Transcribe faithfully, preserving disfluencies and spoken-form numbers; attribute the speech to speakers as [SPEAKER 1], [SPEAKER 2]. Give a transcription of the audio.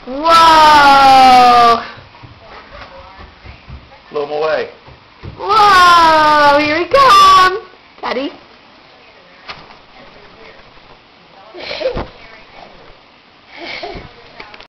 [SPEAKER 1] Whoa!
[SPEAKER 2] Blow him away.
[SPEAKER 1] Whoa! Here he comes! Daddy.